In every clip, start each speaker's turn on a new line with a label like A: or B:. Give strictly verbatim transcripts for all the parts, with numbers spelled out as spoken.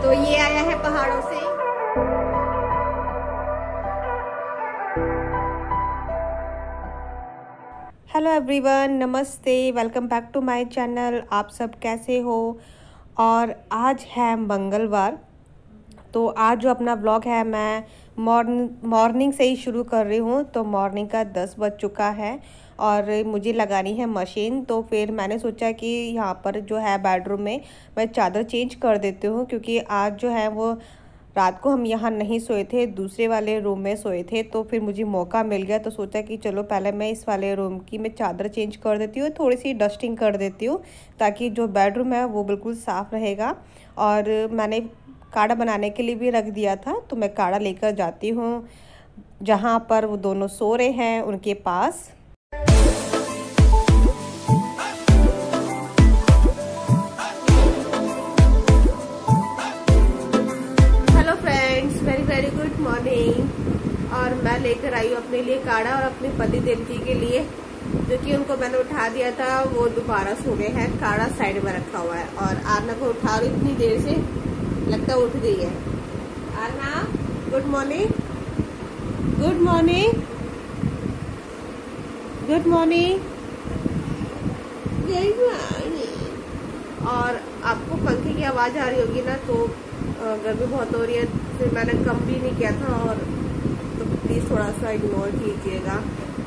A: तो ये आया है पहाड़ों से। हेलो एवरीवन, नमस्ते, welcome back to my channel. आप सब कैसे हो? और आज है मंगलवार, तो आज जो अपना व्लॉग है मैं मॉर्निंग मॉर्निंग से ही शुरू कर रही हूँ। तो मॉर्निंग का दस बज चुका है और मुझे लगानी है मशीन। तो फिर मैंने सोचा कि यहाँ पर जो है बेडरूम में मैं चादर चेंज कर देती हूँ, क्योंकि आज जो है वो रात को हम यहाँ नहीं सोए थे, दूसरे वाले रूम में सोए थे। तो फिर मुझे मौका मिल गया, तो सोचा कि चलो पहले मैं इस वाले रूम की मैं चादर चेंज कर देती हूँ, थोड़ी सी डस्टिंग कर देती हूँ, ताकि जो बेडरूम है वो बिल्कुल साफ़ रहेगा। और मैंने काढ़ा बनाने के लिए भी रख दिया था, तो मैं काढ़ा लेकर जाती हूँ जहाँ पर वो दोनों सो रहे हैं उनके पास। Hello friends, very very good morning. और मैं लेकर आई हूँ अपने लिए काढ़ा और अपने पति देव जी के लिए, जो कि उनको मैंने उठा दिया था, वो दोबारा सो गए हैं। काढ़ा साइड में रखा हुआ है और आरना को उठा रही इतनी देर से, लगता उठ गई है। Aarna, good morning, good morning, good morning. और आपको पंखे की आवाज़ आ रही होगी ना, तो गर्मी बहुत हो रही है, फिर मैंने कम भी नहीं किया था, और तो प्लीज़ थोड़ा सा इग्नोर कीजिएगा।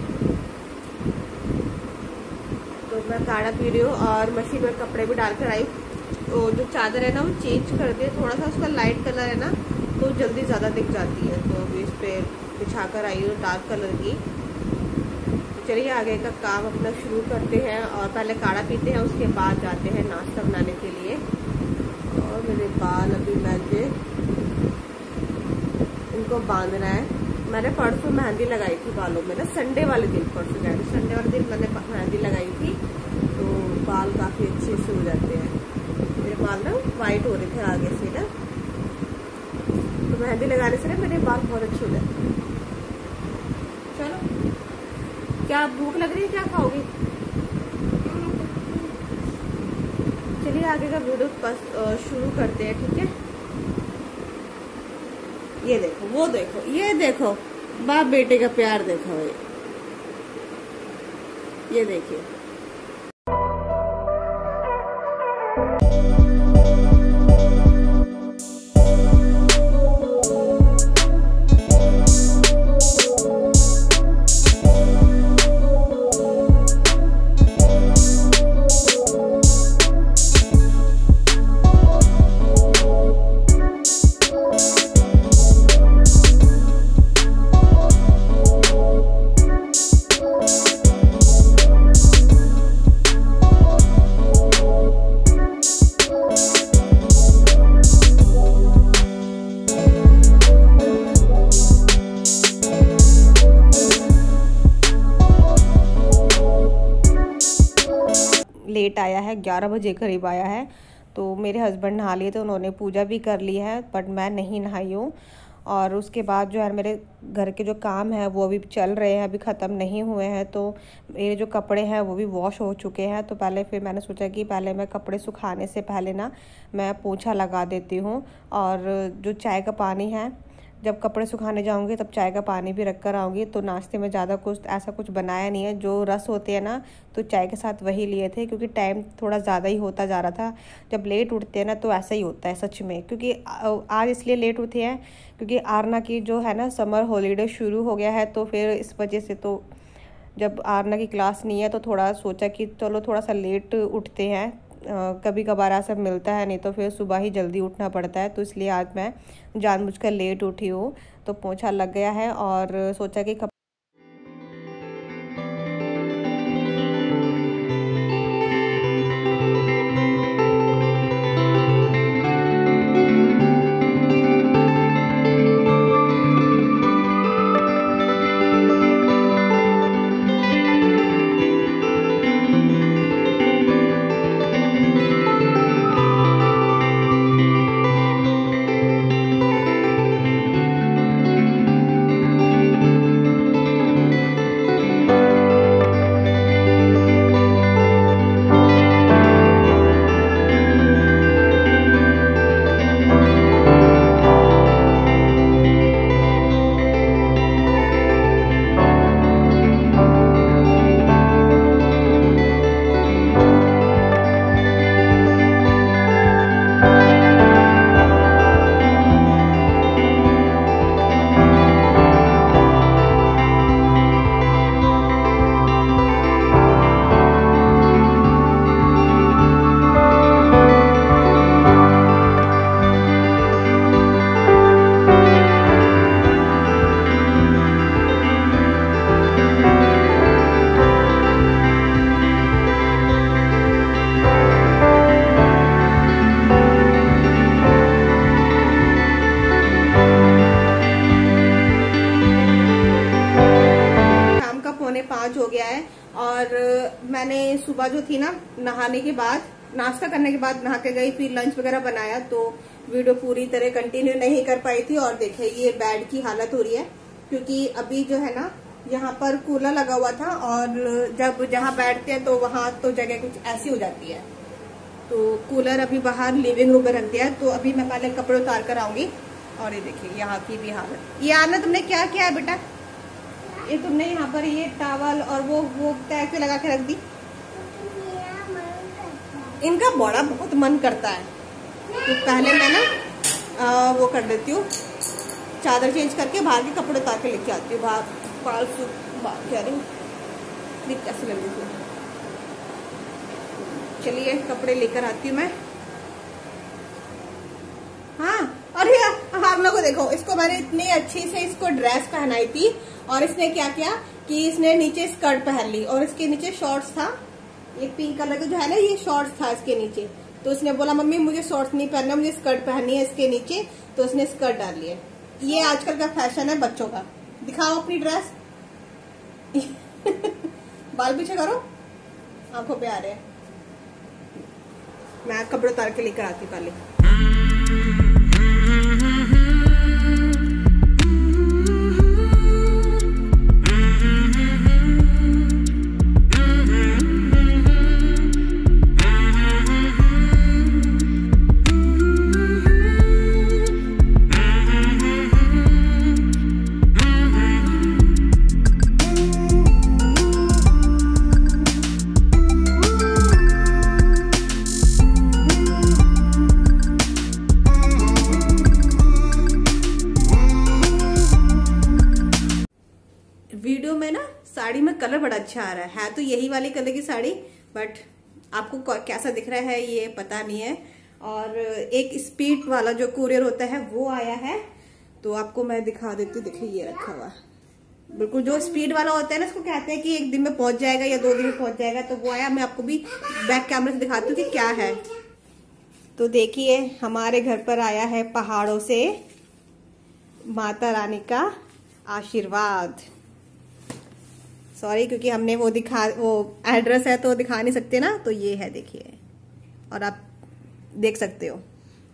A: तो मैं काढ़ा पी रही हूँ और मशीन में कपड़े भी डाल कर आई। तो जो चादर है ना वो चेंज कर दिए, थोड़ा सा उसका लाइट कलर है ना तो जल्दी ज़्यादा दिख जाती है, तो अभी इस पर बिछा कर आई हूँ डार्क कलर की। तो चलिए आगे का काम अपना शुरू करते हैं, और पहले काढ़ा पीते हैं, उसके बाद जाते हैं नाश्ता बनाने के लिए। और मेरे बाल अभी मैंने इनको बांधना है। मैंने परसों मेहंदी लगाई थी बालों में ना, संडे वाले दिन, परसों गए संडे वाले दिन मैंने मेहंदी लगाई थी, तो बाल काफ़ी अच्छे से हो जाते हैं। मेरे बाल ना वाइट हो रहे थे आगे से ना, तो मेहंदी लगाने से ना मेरे बाल बहुत अच्छे हो जाते हैं। चलो, क्या भूख लग रही है, क्या खाओगी? चलिए आगे का वीडियो शुरू करते हैं, ठीक है। ये देखो, वो देखो, ये देखो, बाप बेटे का प्यार देखो, ये देखिए। लेट आया है, ग्यारह बजे करीब आया है। तो मेरे हस्बैंड नहा लिए थे, उन्होंने पूजा भी कर ली है, बट मैं नहीं नहाई हूँ। और उसके बाद जो है मेरे घर के जो काम है वो अभी चल रहे हैं, अभी ख़त्म नहीं हुए हैं। तो मेरे जो कपड़े हैं वो भी वॉश हो चुके हैं। तो पहले फिर मैंने सोचा कि पहले मैं कपड़े सुखाने से पहले ना मैं पोछा लगा देती हूँ। और जो चाय का पानी है, जब कपड़े सुखाने जाऊंगी तब चाय का पानी भी रख कर आऊँगी। तो नाश्ते में ज़्यादा कुछ ऐसा कुछ बनाया नहीं है, जो रस होते हैं ना तो चाय के साथ वही लिए थे, क्योंकि टाइम थोड़ा ज़्यादा ही होता जा रहा था। जब लेट उठते हैं ना तो ऐसा ही होता है सच में, क्योंकि आज इसलिए लेट उठे हैं क्योंकि आरना की जो है ना समर हॉलीडे शुरू हो गया है। तो फिर इस वजह से, तो जब आरना की क्लास नहीं है तो थोड़ा सोचा कि चलो थोड़ा सा लेट उठते हैं। कभी कभार ऐसा मिलता है, नहीं तो फिर सुबह ही जल्दी उठना पड़ता है। तो इसलिए आज मैं जानबूझकर लेट उठी हूँ। तो पोंछा लग गया है और सोचा कि मैंने सुबह जो थी ना, नहाने के बाद, नाश्ता करने के बाद नहा के गई, फिर लंच वगैरह बनाया, तो वीडियो पूरी तरह कंटिन्यू नहीं कर पाई थी। और देखिए ये बेड की हालत हो रही है, क्योंकि अभी जो है ना यहाँ पर कूलर लगा हुआ था, और जब जहाँ बैठते हैं तो वहां तो जगह कुछ ऐसी हो जाती है, तो कूलर अभी बाहर लिविंग रूम में रख दिया। तो अभी मैं पहले कपड़े उतार कर आऊंगी। और ये देखिए यहाँ की भी हालत। ये आना तुमने क्या किया है बेटा? ये तुमने यहाँ पर ये टावल और वो वो टैग पे लगा के रख दी। इनका बड़ा बहुत मन करता है, तो पहले मैं ना आ, वो कर देती हूँ, चादर चेंज करके बाहर के कपड़े उतार के लेके आती हूँ। बाहर फालतू बात कह रही हूँ, कैसे लग रही है। चलिए कपड़े लेकर आती हूँ मैं। हाँ, और ये आप लोगों को देखो, इसको मैंने इतनी अच्छी से इसको ड्रेस पहनाई थी, और इसने क्या किया कि इसने नीचे स्कर्ट पहन ली, और इसके नीचे शॉर्ट्स था, ये पिंक कलर का जो है ना, ये शॉर्ट्स था इसके नीचे। तो उसने बोला मम्मी मुझे शॉर्ट्स नहीं पहनना, मुझे स्कर्ट पहननी है इसके नीचे, तो उसने स्कर्ट डाल लिया। ये आजकल का फैशन है बच्चों का। दिखाओ अपनी ड्रेस। बाल पीछे करो, आंखों पे आ रहे हैं। मैं कपड़े उतार के लेकर आती पहले। वीडियो में ना साड़ी में कलर बड़ा अच्छा आ रहा है, है तो यही वाली कलर की साड़ी, बट आपको कैसा दिख रहा है ये पता नहीं है। और एक स्पीड वाला जो कुरियर होता है वो आया है, तो आपको मैं दिखा देती हूँ। देखिए ये रखा हुआ, बिल्कुल जो स्पीड वाला होता है ना, इसको कहते हैं कि एक दिन में पहुंच जाएगा या दो दिन में पहुंच जाएगा, तो वो आया। मैं आपको भी बैक कैमरे से दिखाती हूँ कि क्या है। तो देखिए हमारे घर पर आया है पहाड़ों से माता रानी का आशीर्वाद। सॉरी, क्योंकि हमने वो दिखा वो एड्रेस है तो दिखा नहीं सकते ना, तो ये है देखिए, और आप देख सकते हो।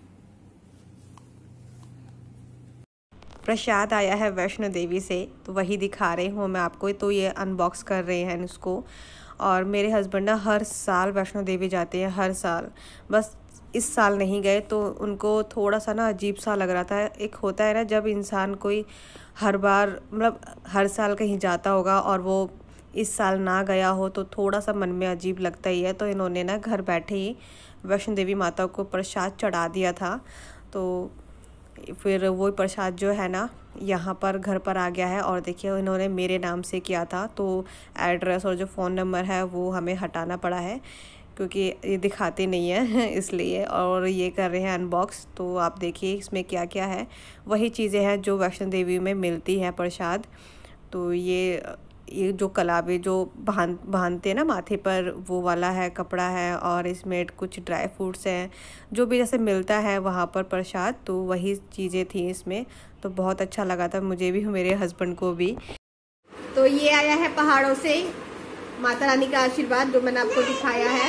A: प्रसाद आया है वैष्णो देवी से, तो वही दिखा रही हूँ मैं आपको। तो ये अनबॉक्स कर रहे हैं इसको। और मेरे हस्बैंड ना हर साल वैष्णो देवी जाते हैं, हर साल। बस इस साल नहीं गए, तो उनको थोड़ा सा ना अजीब सा लग रहा था। एक होता है ना जब इंसान कोई हर बार मतलब हर साल कहीं जाता होगा और वो इस साल ना गया हो, तो थोड़ा सा मन में अजीब लगता ही है। तो इन्होंने ना घर बैठे ही वैष्णो देवी माता को प्रसाद चढ़ा दिया था। तो फिर वो प्रसाद जो है ना यहाँ पर घर पर आ गया है। और देखिए इन्होंने मेरे नाम से किया था, तो एड्रेस और जो फ़ोन नंबर है वो हमें हटाना पड़ा है, क्योंकि ये दिखाते नहीं है इसलिए। और ये कर रहे हैं अनबॉक्स। तो आप देखिए इसमें क्या क्या है। वही चीज़ें हैं जो वैष्णो देवी में मिलती हैं प्रसाद। तो ये ये जो कलावे जो बांध बांधते हैं ना माथे पर, वो वाला है कपड़ा है। और इसमें कुछ ड्राई फ्रूट्स हैं, जो भी जैसे मिलता है वहाँ पर प्रसाद, तो वही चीज़ें थी इसमें। तो बहुत अच्छा लगा था मुझे भी, मेरे हस्बैंड को भी। तो ये आया है पहाड़ों से माता रानी का आशीर्वाद, जो मैंने आपको दिखाया है।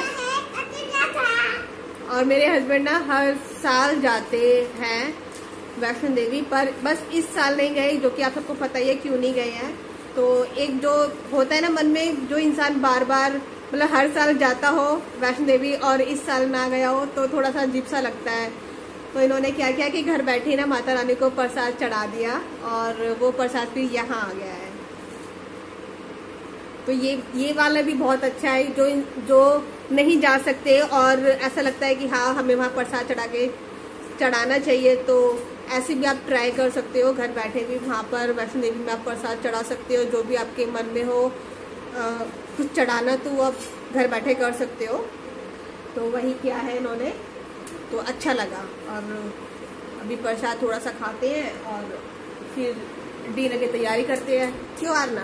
A: और मेरे हस्बैंड ना हर साल जाते हैं वैष्णो देवी, पर बस इस साल नहीं गए, जो कि आप सबको पता ही है क्यों नहीं गए हैं। तो एक जो होता है ना मन में, जो इंसान बार बार मतलब हर साल जाता हो वैष्णो देवी और इस साल ना गया हो, तो थोड़ा सा अजीब सा लगता है। तो इन्होंने क्या किया कि घर बैठे ना माता रानी को प्रसाद चढ़ा दिया, और वो प्रसाद फिर यहाँ आ गया है। तो ये ये वाला भी बहुत अच्छा है। जो जो नहीं जा सकते और ऐसा लगता है कि हाँ हमें वहाँ प्रसाद चढ़ा के चढ़ाना चाहिए, तो ऐसे भी आप ट्राई कर सकते हो। घर बैठे भी वहाँ पर वैष्णो देवी में आप प्रसाद चढ़ा सकते हो। जो भी आपके मन में हो आ, कुछ चढ़ाना, तो आप घर बैठे कर सकते हो। तो वही किया है इन्होंने, तो अच्छा लगा। और अभी प्रसाद थोड़ा सा खाते हैं और फिर डिनर की तैयारी करते हैं। क्यों आरना?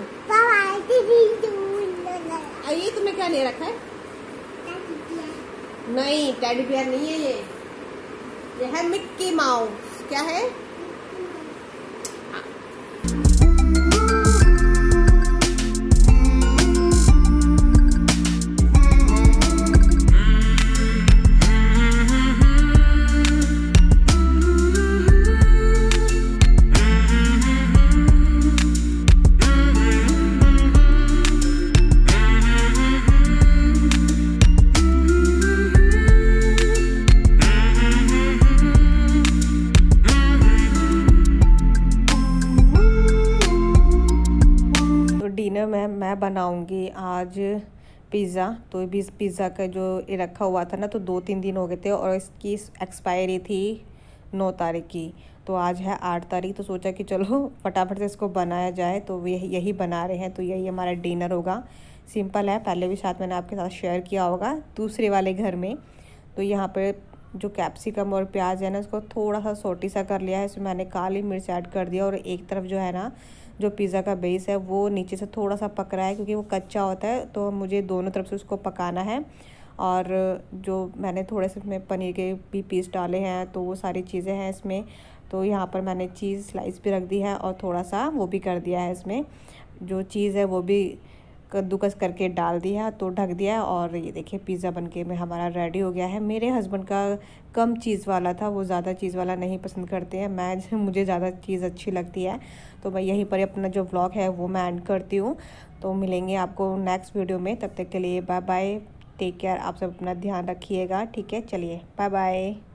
A: आइए, तुमने क्या ले रखा है? नहीं, टेडी बियर नहीं है ये, ये है मिक्की माउस। क्या है? बनाऊंगी आज पिज़्ज़ा। तो भी पिज़्ज़ा का जो ये रखा हुआ था ना, तो दो तीन दिन हो गए थे और इसकी एक्सपायरी थी नौ तारीख की। तो आज है आठ तारीख, तो सोचा कि चलो फटाफट से इसको बनाया जाए। तो यही यही बना रहे हैं, तो यही हमारा डिनर होगा। सिंपल है, पहले भी शायद मैंने आपके साथ शेयर किया होगा दूसरे वाले घर में। तो यहाँ पर जो कैप्सिकम और प्याज है ना, उसको थोड़ा सा सोटी सा कर लिया है। इसमें मैंने काली मिर्च ऐड कर दिया और एक तरफ जो है ना, जो पिज़्ज़ा का बेस है वो नीचे से थोड़ा सा पक रहा है क्योंकि वो कच्चा होता है, तो मुझे दोनों तरफ से उसको पकाना है। और जो मैंने थोड़े से इसमें पनीर के भी पीस डाले हैं, तो वो सारी चीज़ें हैं इसमें। तो यहाँ पर मैंने चीज़ स्लाइस भी रख दी है और थोड़ा सा वो भी कर दिया है, इसमें जो चीज़ है वो भी कद्दूकस करके डाल दिया, तो ढक दिया है। और ये देखिए पिज़्ज़ा बनके में हमारा रेडी हो गया है। मेरे हस्बैंड का कम चीज़ वाला था, वो ज़्यादा चीज़ वाला नहीं पसंद करते हैं। मैं मुझे ज़्यादा चीज़ अच्छी लगती है। तो मैं यहीं पर अपना जो व्लॉग है वो मैं एंड करती हूँ। तो मिलेंगे आपको नेक्स्ट वीडियो में, तब तक के लिए बाय बाय, टेक केयर। आप सब अपना ध्यान रखिएगा, ठीक है। चलिए बाय बाय।